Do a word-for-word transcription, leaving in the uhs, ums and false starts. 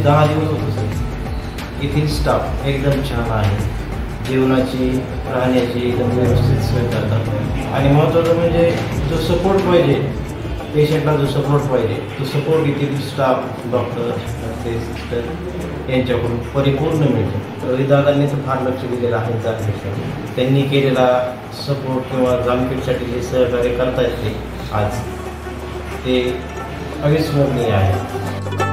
दहा दिवस होतो सर. येथील स्टाफ एकदम छान आहे. जेवणाची राहण्याची एकदम व्यवस्थित सोय करतात. आणि महत्त्वाचं म्हणजे जो सपोर्ट पाहिजे पेशंटला, जो सपोर्ट पाहिजे तो सपोर्ट येथील स्टाफ, डॉक्टर, नर्सेस, सिस्टर यांच्याकडून परिपूर्ण मिळतो. रविदादांनी तर फार लक्ष दिलेलं आहे जामखेडसाठी. त्यांनी केलेला सपोर्ट किंवा जामखेडसाठी जे सहकार्य करता येते आज ते अविस्मरणीय आहे.